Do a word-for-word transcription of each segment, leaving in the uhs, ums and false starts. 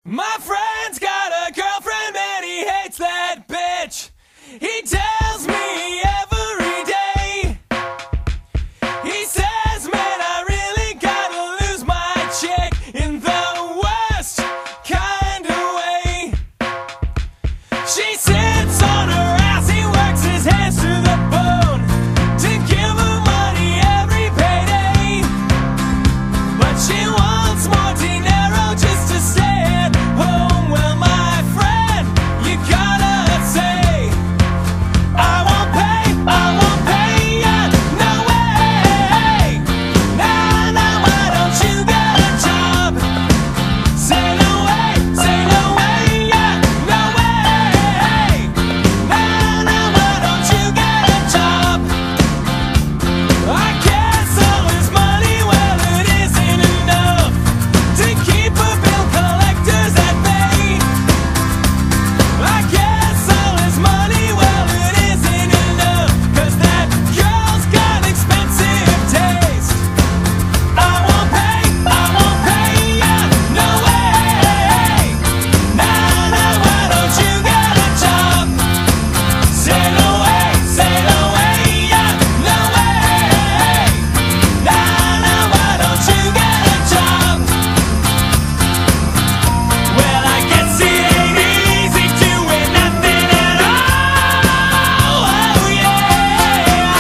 My friend's got a girlfriend and he hates that bitch. He tells me every day. He says, man, I really gotta lose my chick in the worst kind of way. She sits on her ass, he works his hands to the bone to give her money every payday. But she wants more dinero just to stay at home. Well, my friend, you gotta say, I won't pay, I won't pay ya, no way. Nah, nah, why don't you get a job? Say no way, say no way, yeah, no way. Nah, nah, why don't you get a job? I guess all his money, well, it isn't enough to keep a bill collectors at bay. I guess all his money, well, it isn't enough, 'cause that girl's got expensive taste. I won't pay, I won't pay ya, no way. Nah, nah, why don't you get a job? Say no way, say no way, yeah, no way. Nah, nah, why don't you get a job? Well, I guess it ain't easy doing nothing at all. Oh yeah.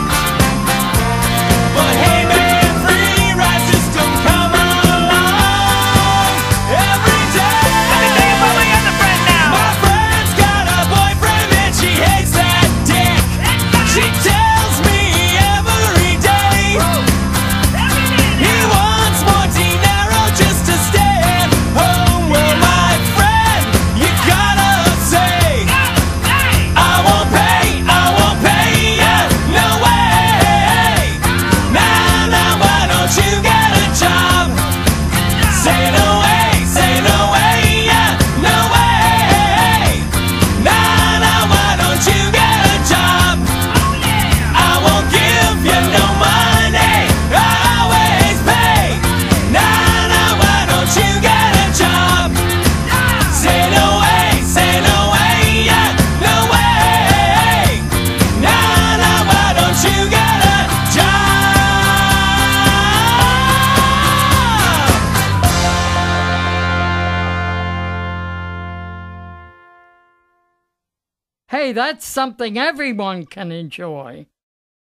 But hey man, free ride system, come along every day. Let me tell you about my other friend now. My friend's got a boyfriend and she hates that dick. She tells me every day. He wants more dinero just to stay at home. Well, my friend, you gotta say, I won't pay, I won't pay ya, no way. Nah, nah, why don't you get a job? Say no way, say no way, yeah, no way. Nah, nah, why don't you get a job? I won't give you no money, I always pay. Nah, nah, why don't you get a job? Say no way, say no way, yeah, no way. Nah, nah, why don't you get a job? Hey, that's something everyone can enjoy.